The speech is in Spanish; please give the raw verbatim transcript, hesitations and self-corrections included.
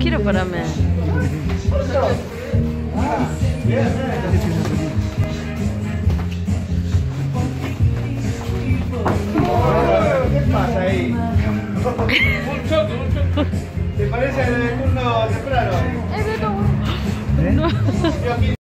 quiero para mí. ¿Qué pasa ahí? Un choque, un choque. ¿Te parece el turno temprano? Eh, no.